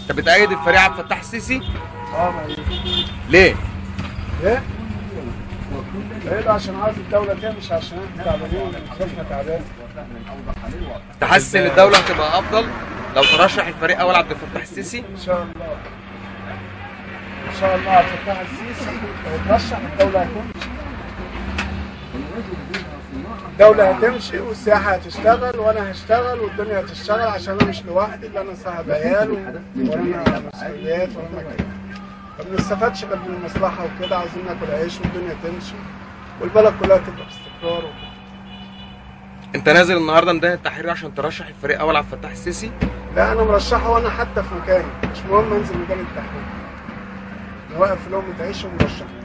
انت بتأيد الفريق عبد الفتاح السيسي؟ ما ليه؟ ايه؟ ايه عشان عايز الدولة تمشي، عشان احنا تعبانين وظروفنا تعبانة. انت حاسس ان الدولة هتبقى افضل لو ترشح الفريق اول عبد الفتاح السيسي؟ ان شاء الله. ان شاء الله عبد الفتاح السيسي لو ترشح الدولة هتمشي. الدولة هتمشي والسياحة هتشتغل وانا هشتغل والدنيا هتشتغل، عشان انا مش لوحدي، اللي انا صاحب عيال ورانا مسؤوليات ورانا كده. ما بنستفادش غير من المصلحة وكده، عايزين ناكل عيش والدنيا تمشي والبلد كلها تبقى في استقرار وكده. انت نازل النهارده ميدان التحرير عشان ترشح الفريق اول عبد الفتاح السيسي؟ لا انا مرشحه وانا حتى في مكاني، مش مهم انزل ميدان التحرير. نوقف لقمة عيش ومرشح.